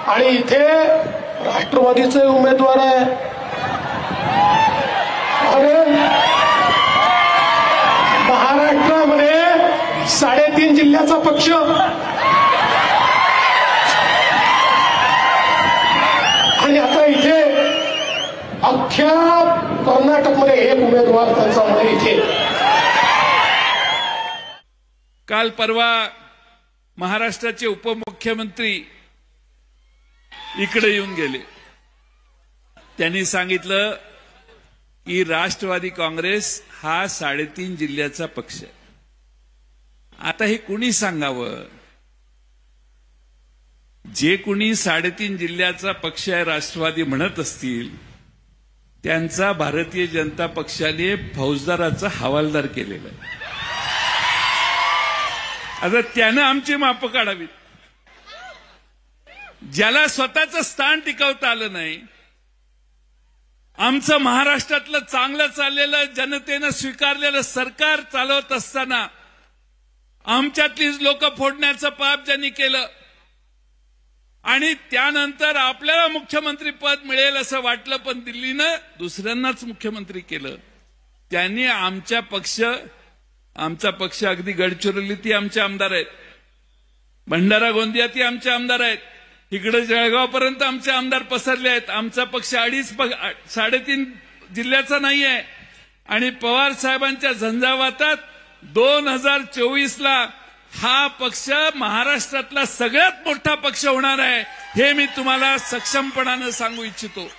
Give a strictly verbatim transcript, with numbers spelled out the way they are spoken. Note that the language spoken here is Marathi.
आणि इथे राष्ट्रवादीचे उमेदवार आहे आणि महाराष्ट्रामध्ये साडेतीन जिल्ह्याचा पक्ष आणि आता इथे अख्ख्या कर्नाटकमध्ये एक उमेदवार त्यांचा मध्ये इथे. काल परवा महाराष्ट्राचे उपमुख्यमंत्री इकडे येऊन गेले. त्यांनी सांगितलं की राष्ट्रवादी काँग्रेस हा साडेतीन जिल्ह्याचा पक्ष आहे. आता हे कुणी सांगावं? जे कुणी साडेतीन जिल्ह्याचा पक्ष आहे राष्ट्रवादी म्हणत असतील त्यांचा भारतीय जनता पक्षाने फौजदाराचा हवालदार केलेला आहे. आता त्यानं आमची माप काढावीत. ज्याला स्वतःचं स्थान टिकवता आलं नाही, आमचं महाराष्ट्रातलं चांगलं चाललेलं जनतेनं स्वीकारलेलं सरकार चालवत असताना आमच्यातलीच लोक फोडण्याचं पाप ज्यांनी केलं आणि त्यानंतर आपल्याला मुख्यमंत्री पद मिळेल असं वाटलं पण दिल्लीनं दुसऱ्यांनाच मुख्यमंत्री केलं. त्यांनी आमच्या पक्ष आमचा पक्ष अगदी गडचिरोलीतही आमचे आमदार आहेत, भंडारा गोंदियातही आमचे आमदार आहेत, इकडे जळगावपर्यंत आमचे आमदार पसरले आहेत. आमचा पक्ष अडीच साडेतीन जिल्ह्याचा नाही आहे आणि पवार साहेबांच्या झंझावातात दोन हजार चोवीस ला हा पक्ष महाराष्ट्रातला सगळ्यात मोठा पक्ष होणार आहे हे मी तुम्हाला सक्षमपणाने सांगू इच्छितो.